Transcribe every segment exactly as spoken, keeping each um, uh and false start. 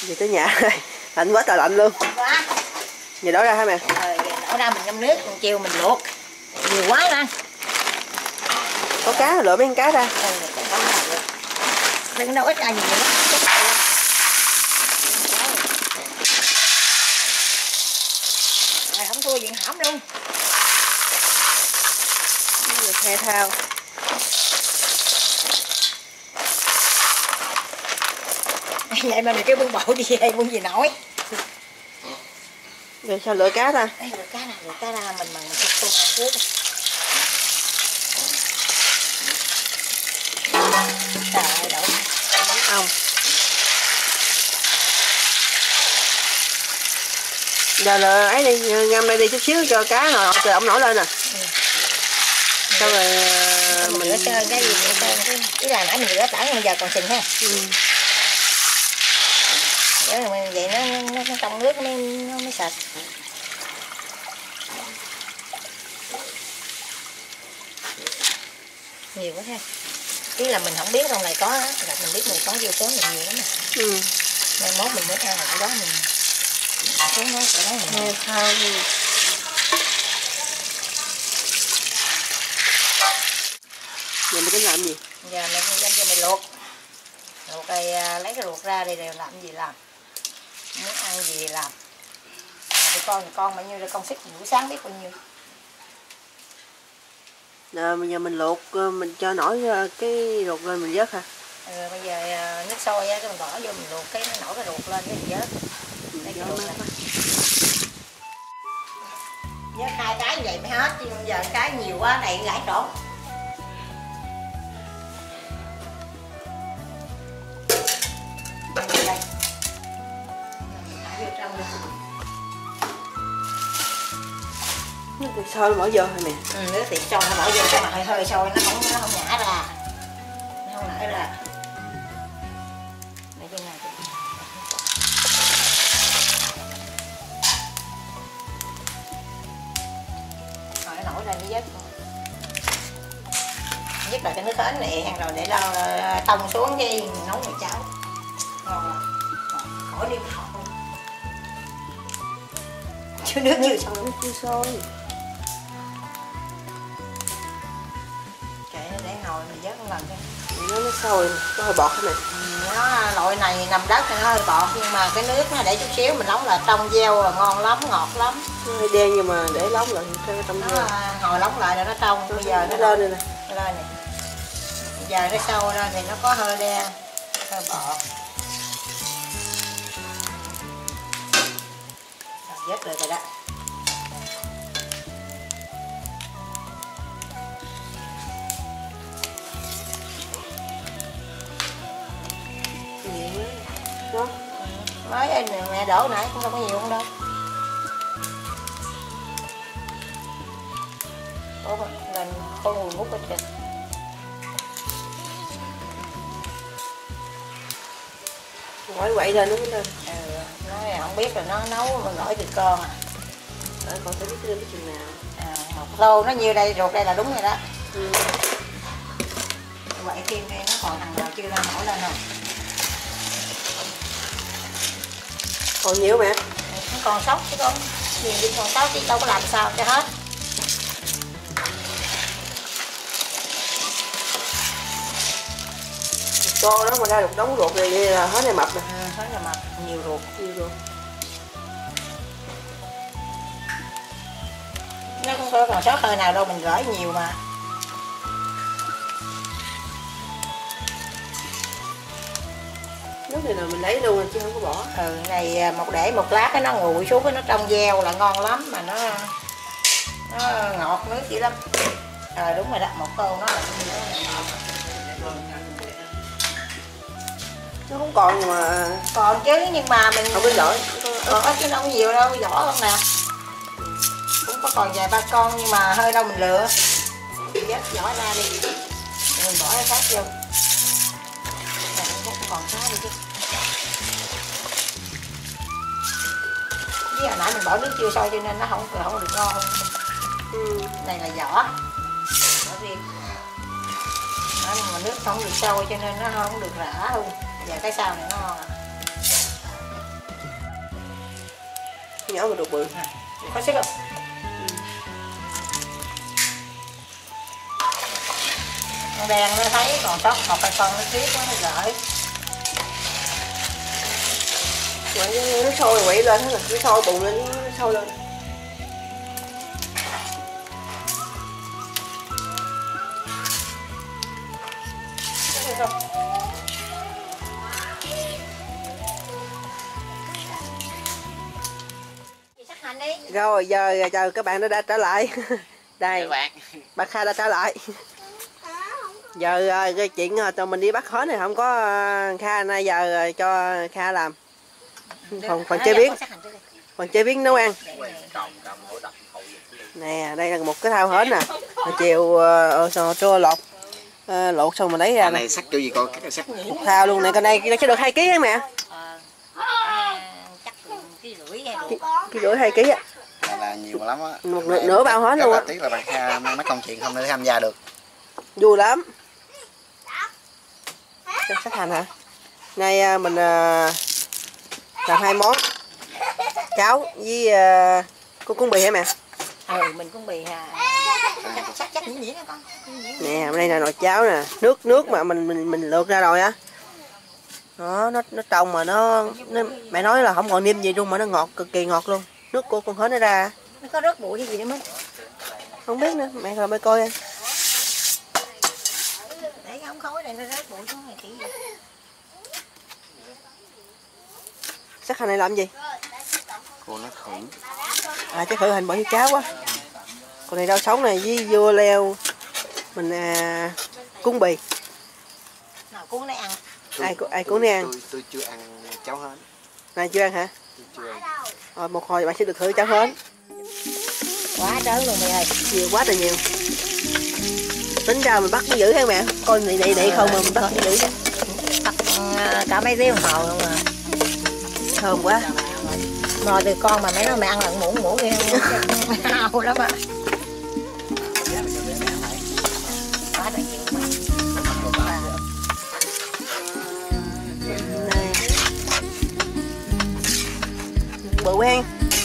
Về tới nhà đây, lạnh quá trời lạnh luôn. Quá. Giờ đổ ra hả mẹ? Rồi đổ ra mình ngâm nước, mình chiều mình luộc. Nhiều quá nè. Có cá lựa mấy con cá ra. Ừ, đừng nấu ít ra nhiều lắm. Rồi không thua chuyện hỏng luôn. Được he thao. Vậy mà được cái bưng bộ đi đây bưng gì nổi. Rồi sao lựa cá ta? Đây lựa cá nè, lựa cá ra mình bằng mình thịt cô hàng trước. Trời ơi đổ Ông. Giờ là ấy đi, ngâm đây đi chút xíu cho cá rồi từ ổng nổi lên nè. Ừ. Xong rồi mình, mình rửa trơn cái gì rửa trơn cái ý là nãy mình rửa tảng bây giờ còn sình ha. Ừ. Rửa rồi mình vậy nó nó, nó trong nước mới nó mới sạch. Nhiều quá ha. Ý là mình không biết trong này có á, là mình biết mình có vô sớm mình nhiều lắm nè. Ừ. Mai mốt mình mới ăn ở đó mình xuống nó sẽ nói mình thao đi. Giờ mình tính làm gì? Giờ mình đem cho mình luộc. Luộc rồi lấy cái luộc ra đây rồi làm gì làm. Muốn ăn gì thì làm. À, thì con thì con bao nhiêu rồi công sức buổi sáng biết bao nhiêu. À, bây giờ mình luộc mình cho nổi cái ruột lên mình vớt hả? Ừ, bây giờ nước sôi á, cái mình bỏ vô mình luộc cái nó nổi cái ruột lên cái mình vớt. Đây cái ruột lên. Vớt hai cái như vậy mới hết, chứ giờ cái nhiều quá này gãy trộn. Đây. Thả vô trong luôn. Nước thịt sôi bỏ vô hả mẹ? Ừ, nước thịt sôi nó bỏ vô cho mà hơi hơi sôi nó không nó không nhả ra. Nó không nở ra. Để trên này. Rồi nó nổi ra với vết. Nhất là cái nước hến này ăn rồi để lo tông xuống cái nấu nồi cháo. Ngon lắm. Khỏi đi học. Chứ nước như sôi, nước chưa sôi. Kệ nó để ngồi mình vớt một lần thôi. Nó nó sôi, có hơi bọt hả mẹ? Ừ, nó loại này nằm đất thì nó hơi bọt nhưng mà cái nước nó để chút xíu mình nấu là trong gieo là ngon lắm, ngọt lắm. Nó hơi đen nhưng mà để nóng lại cho nó trong gieo. Nó hồi nóng lại là nó trong, bây giờ nó, nó lên đây nè. Nó lên nè. Bây giờ nó sâu ra thì nó có hơi đen, hơi bọt. Rồi, vớt được rồi đó. Đó. Mới anh mẹ đổ nãy cũng đâu có nhiều không đâu. Ủa mình con nguồn hút hết kìa. Quậy quậy lên đúng không? Ừ, nói không biết là nó nấu mà gỏi thịt con à. Để con sẽ biết cái chừng nào. À, một tô nó nhiêu đây ruột đây là đúng rồi đó. Ừ. Vậy thêm đây nó còn thằng nào chưa ra nổi lên rồi. Còn nhiều mẹ. Nó còn sóc chứ con. Nhiều đi còn sóc chứ đâu có làm sao cho hết. Tô đó mà ra được đống ruột này là hết này mập nè. Ừ, hết là mập, nhiều ruột. Nhiều ruột. Nó không có còn sót hơi nào đâu, mình gửi nhiều mà. Nước này là mình lấy luôn chứ không có bỏ. Ừ, này một để một lát cái nó nguội xuống cái nó trong gieo là ngon lắm mà nó nó ngọt nước dữ lắm. Ờ đúng rồi đó, một tô nó là như thế này. Nó không còn nhưng mà Còn chứ nhưng mà mình không biết giỏi. Có chứ đâu có nhiều đâu, vỏ không nè. Cũng có còn vài ba con nhưng mà hơi đâu mình lựa. Vớt vỏ ra đi. Mình bỏ cái khác vô. Này cũng còn khá đi chứ. Với hồi nãy mình bỏ nước chưa sôi cho nên nó không không được ngon. Ừ. Này là vỏ. Vỏ riêng. Đó, mà nước không được sôi cho nên nó không được rã luôn. Giờ cái sau này nó ngon à. nhỏ vừa đục bự. Có sức không? Con đèn nó thấy còn sót một hai con nó tiếc quá nó gửi. Quậy nó sôi quậy lên hết rồi, nó sôi bùng lên, nó sôi lên. Rồi giờ chờ các bạn nó đã trở lại. Đây bạn. Bà Kha đã trở lại. Giờ cái chuyện tụi mình đi bắt hến này không có Kha, nay giờ cho Kha làm. Phần phần chế biến. Phần chế biến nấu ăn. Nè, đây là một cái thao hến nè. Chiều uh, trưa lột uh, lột xong mình lấy ra. Này sắc kiểu gì con cái sắc một thao luôn này, con này nó sẽ được hai ký hả mẹ? Chắc ký rưỡi hay ký rưỡi hai ký á. Là nhiều lắm á. Một nửa, nửa bao hến luôn á. Tiếc là bạn Kha mấy công chuyện không thể tham gia được. Vui lắm. Sắc hành hả? Nay mình làm hai món cháo với con cuốn bì hả mẹ? Ừ, mình cuốn bì ha. Chắc chắc nhĩ nhĩ đó con. Nè, đây là nồi cháo nè, nước nước mà mình mình mình lượt ra rồi á. Đó, nó nó trong mà nó, nó mẹ nói là không còn nêm gì luôn mà nó ngọt, cực kỳ ngọt luôn. Nước của con hến nó ra. Nó có rớt bụi hay gì nữa mới? Không biết nữa, mẹ rồi mới coi em. Để không khói này nó rớt bụi xuống này kỹ vậy. Sắc hành này làm gì? Cô nó khử. À chắc khử hành bỏ vô cháo quá. Còn này rau sống này với dưa leo. Mình à, cuốn bì. Nào cuốn này ăn. Ai ai cuốn này ăn? Tôi, tôi chưa ăn cháo hến. Này chưa ăn hả? Tôi chưa ăn. Rồi một hồi bạn sẽ được thử cháo hến. Quá trớn luôn mẹ ơi. Nhiều quá trời nhiều. Tính ra mình bắt nó dữ hả mẹ? Coi này này này không mà mình bắt nó dữ chứ. Bắt cả mấy tiếng hồ luôn mà. Thơm quá. Mò từ con mà mấy nó mẹ ăn lần muỗng muỗng kia hao lắm ạ. Quá trời nhiều mà. Này. Bự quen.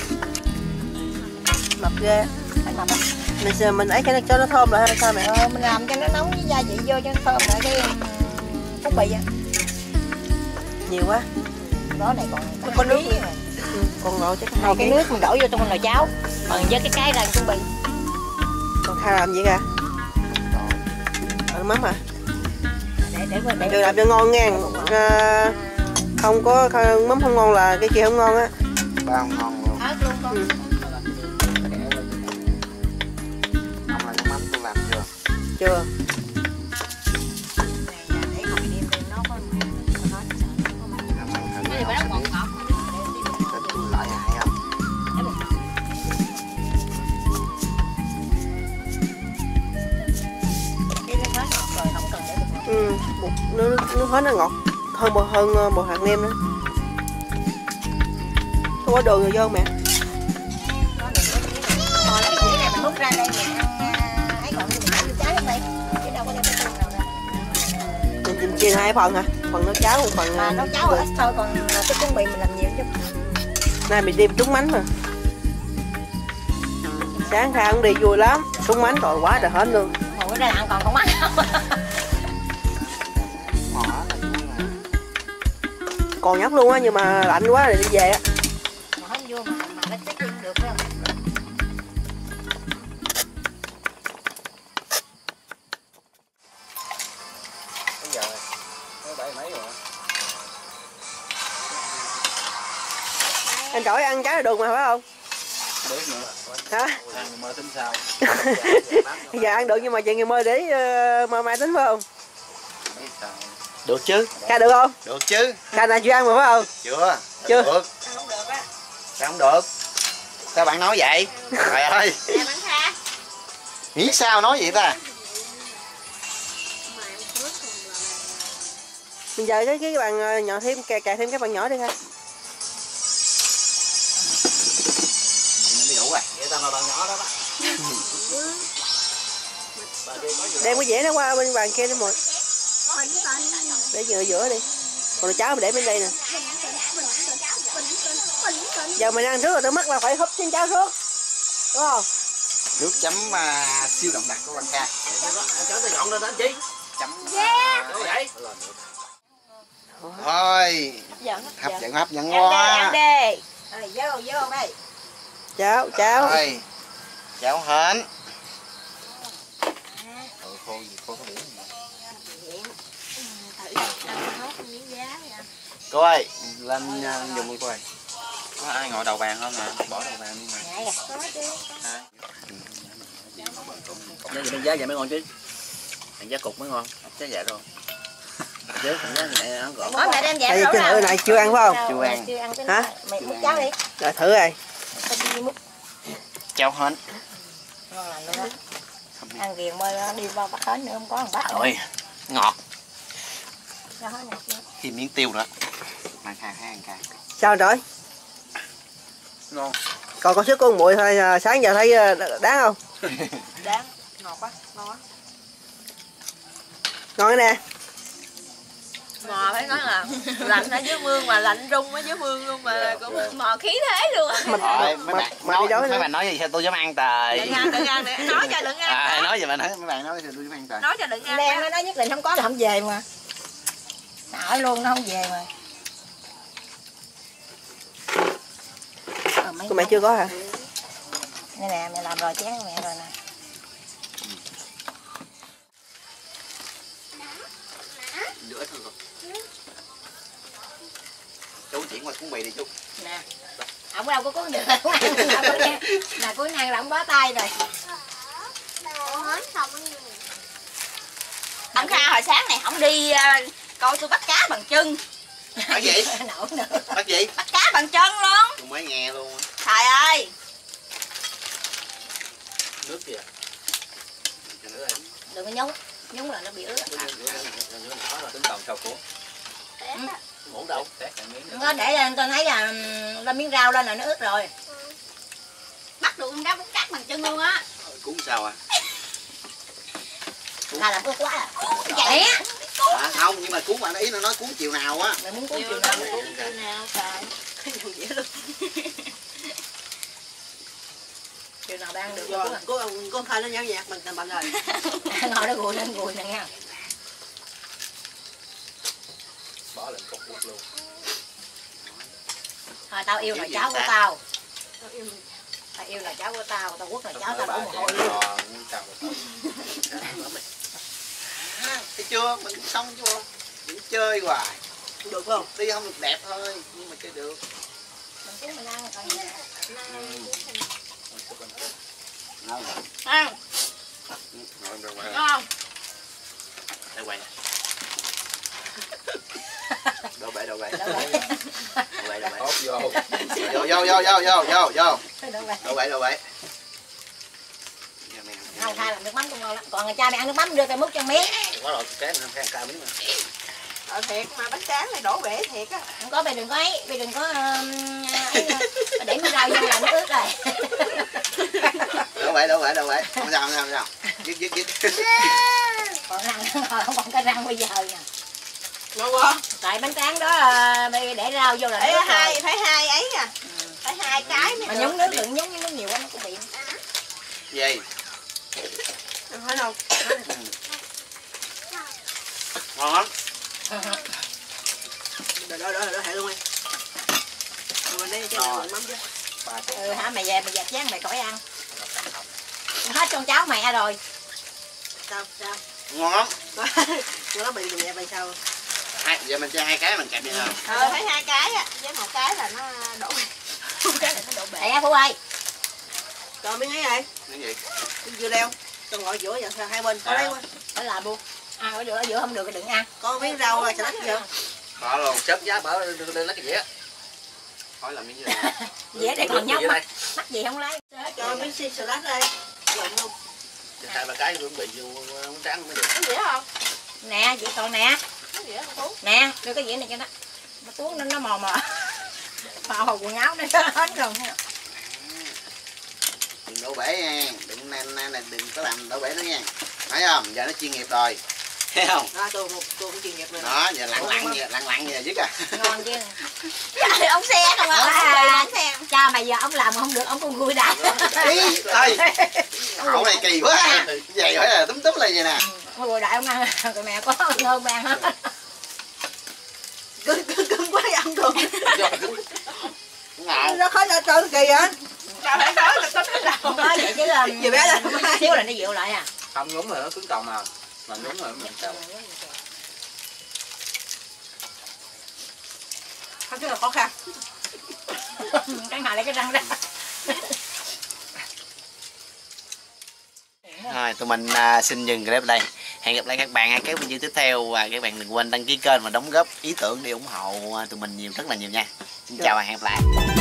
Mập ghê. Phải mập á. Mình giờ mình ấy cái này cho nó thơm lại hay sao mẹ? Ờ, mình làm cho nó nóng với gia vị vô cho nó thơm lại cái cuốn bì á. Nhiều quá. Đó này còn có, có nước rồi. Ừ, còn nồi chắc hai cái ký. nước mình đổ vô trong nồi cháo. Còn với cái cái ra cuốn bì. Còn Kha làm gì kìa? Ờ, mắm hả? Để để để. Được làm cho ngon nha. À, không có mắm không ngon là cái kia không ngon á. Bao ngon luôn. Ớt luôn con. Ừ. Không là mắm tôi làm chưa? Chưa. Để ngồi đêm đêm nó có hết sợ nó có mặn. Cái này nó ngọt ngọt. Tôi lại hại không? Cái nước hết ngọt rồi không cần để được ngọt. Ừ, bột nước nước hết nó ngọt hơn bột hơn bột hạt nêm nữa. Không có đường rồi vô mẹ. Mò lấy cái dĩa này mình múc ra đây mình ăn ấy còn mình ăn trái không đây? Chứ đâu có đem cái phần nào đâu. Mình chìm chia hai phần hả? Phần nấu cháo một phần Mà nấu cháo ít thôi còn cái cuốn bì mình làm nhiều chứ. nay mình đêm trúng mánh mà. Sáng Kha cũng đi vui lắm, trúng mánh rồi quá trời hết luôn. Hồi ra ăn còn con mắt không? Mỏ là Còn nhóc luôn á nhưng mà lạnh quá rồi đi về á. Mà hết vô mà mà nó chắc cũng được phải không? bây giờ mới bảy mấy rồi. Anh Trỗi ăn trái là được mà phải không? Biết nữa. Hả? Ăn mơ tính sao? Giờ ăn được nhưng mà chuyện ngày mơ để uh, mai mai tính phải không? Được chứ? Kha được không? Được chứ? Kha này chưa ăn mà phải không? Chưa? Chưa? Được. Sao không được? Sao bạn nói vậy? Trời ơi. Nghĩ sao nói vậy ta? Bây giờ cái cái bàn nhỏ thêm cài cài thêm cái bàn nhỏ đi ha. Nó mới đủ rồi. Vậy tao ngồi bàn nhỏ đó đó. Đem cái dĩa nó qua bên bàn kia đi mọi. Để giữa giữa đi. Còn cháo mình để bên đây nè. Giờ mình ăn trước rồi tới mất là phải húp xin cháo trước. Đúng không? Nước chấm uh, siêu đậm đặc của anh Kha. Cho tôi dọn lên đó chị. Chấm. Yeah. Vậy. Thôi. Hấp dẫn hấp dẫn quá. Ăn đi. Rồi vô vô đây. Cháo cháo. Rồi. Cháo hến. Ừ, khô gì khô có biển. Cô ơi, lên uh, dùng đi cô ơi. Có ai ngồi đầu bàn không nè? Bỏ đầu bàn đi mà. À. Giá vậy giá vậy mới ngon chứ. Thằng giá cục mới ngon, giá dạ rồi. Chứ thằng giá này ăn gọn. Có mẹ đem Tại vì cái thử này chưa ăn phải không? Chưa ăn. Chưa ăn cái hả? Mày múc cháo đi. Rồi thử rồi. Cháo hến. Ngon lành luôn á. Ăn ghiền mới đi vào bắt hến nữa không có thằng bắt. Rồi, ngọt. Cho hến này. Thêm miếng tiêu nữa. Mà Kha Kha ăn Kha. Sao rồi? Ngon. Còn có sức con muội thôi, sáng giờ thấy đáng không? Đáng, ngọt quá, ngon quá. Ngon nè. Mò phải nói là lạnh ở dưới mương mà lạnh rung ở dưới mương luôn mà cũng mò khí thế luôn. Rồi, mấy bạn nói, mấy bạn nói gì sao tôi dám ăn trời. Đừng ăn, đừng ăn, đừng ăn. Nói cho đừng ăn. À, nói gì mà nói mấy bạn nói sao tôi dám ăn trời. Nói cho đừng ăn. Đen nó nói nhất định không có là không về mà. Hỏi luôn nó không về mà. Của mẹ chưa có hả? Đây nè, mẹ làm rồi chén của mẹ rồi nè. Nữa thôi rồi. Chú chuyển qua cuốn mì đi chú. Nè. Ông đâu có cuốn được, cuốn ăn đâu có nghe. Là cuốn ăn là ông bó tay rồi. Ông Kha hồi sáng này không đi uh, coi tôi bắt cá bằng chân. Bắt gì? Nổi nữa. Bắt gì? Bắt cá bằng chân luôn. Tôi mới nghe luôn. Trời ơi. Nước kìa. Đừng có nhúng, nhúng là nó bị ướt. Nó là tính còn sầu cuốn. Muỗng đâu? Nó để lên tôi thấy là lên miếng rau lên là nó ướt rồi. Bắt được con cá bắt cát bằng chân luôn á. Cuốn sao à? Là làm ướt quá à. Vậy á. À, không, nhưng mà cuốn bạn ý nó nói cuốn chiều nào á. Mày muốn cuốn chiều nào? Cuốn chiều nào trời. Chiều nào đang được Rồi, con con khai nó nhão nhạt mình thành bệnh rồi. Ngồi đó gùi lên gùi nè nha. Bỏ lên cục luôn. Thôi tao yêu là cháu của tao. Tao yêu là cháu của tao, tao quất là cháu tao đổ mồ hôi luôn. Thấy chưa, mình xong chưa? Mình chơi hoài. Được không? Tuy không được đẹp thôi, nhưng mà chơi được. Mình cứ mình ăn còn Ngon rồi. Ăn. Ngon rồi. Ngon. Đây quay nè. Đâu bể đâu bể. đâu Đâu bể đâu bể. Vô. Vô vô vô vô vô vô vô. Đâu bể đâu bể. Không khai làm nước mắm cũng ngon lắm. Còn cha mày ăn nước mắm đưa tao múc cho miếng. Quá rồi, cái này không cao miếng mà. Ờ thiệt mà bánh tráng này đổ bể thiệt á. Không có, mày đừng có ấy, mày đừng có um, ấy, để miếng rau vô là nó ướt rồi. Đâu bể đâu bể đâu bể. Không sao không sao không sao. Dứt dứt dứt. Còn răng không còn cái răng bây giờ nè. Ngon quá. Tại bánh tráng đó mày để rau vô là Ê, nó hai phải hai ấy à. Ừ. Phải hai cái mới mà được. nhúng nước đừng nhúng nước nhiều quá nó cũng bị. Gì? Không phải đâu. Ngon lắm. Rồi đó đó đó hệ luôn đi. Rồi mình đây cho mình mắm chứ. Ừ hả, mày về mày dẹp chén mày khỏi ăn. Hết con cháu mẹ rồi. Sao sao? Ngon lắm. Nó bị mình dẹp vậy sao? Hai, giờ mình chơi hai cái mình kẹp đi không? Ờ phải hai cái á, với một cái là nó đổ. Cái này nó đổ bể á Phú ơi. Còn miếng ấy này. Cái gì? Dưa leo. Tôi ngồi giữa vậy hai bên có đấy quá. Phải làm luôn. Ăn ở giữa ở giữa không được thì đừng ăn. Có miếng rau rồi salad chưa? Bỏ luôn, xếp giá bỏ lên lấy cái dĩa. Hỏi làm miếng gì đây? Dễ để còn nhóc mắt. Mắt gì không lấy. Cho miếng xi salad đây. Lộn luôn. Hai ba cái chuẩn bị vô bánh tráng mới được. Có dĩa không? Nè, vậy còn nè. Có dĩa không Phú? Nè, đưa cái dĩa này cho nó. Nó tuốt nó nó mò mò. Mò hồ quần áo nó hết rồi. Đừng đổ bể nha, đừng nên đừng có làm đổ bể nữa nha. Thấy không? Giờ nó chuyên nghiệp rồi. thấy không? Đó, tôi một tôi cũng chuyên nghiệp rồi. Đó, giờ lặng lặng vậy, lặng lặng vậy chứ à. Ngon chứ. Trời, ông xe không à? Ông xe. Cha mày giờ ông làm không được, ông còn vui đại. Ý, ơi, hậu này kỳ quá. Vậy phải là túm túm lại vậy nè. Ông vui đại ông ăn, rồi mẹ có ngon mẹ hết. Cưng cưng cưng quá ăn thường. Ngạo. Nó khó là trơn kỳ vậy. Trời ơi, nói là có cái nào. Không nói vậy chứ là Giờ bé là xíu là nó dịu lại à. Không nhúng rồi nó cứng còng à. Mà nhúng rồi mình sao? Không chứ là khó khăn. Cái hạ lấy cái răng ra. Rồi, tụi mình uh, xin dừng clip ở đây. Hẹn gặp lại các bạn ở các video tiếp theo và các bạn đừng quên đăng ký kênh và đóng góp ý tưởng để ủng hộ tụi mình nhiều rất là nhiều nha. Xin chào và hẹn gặp lại.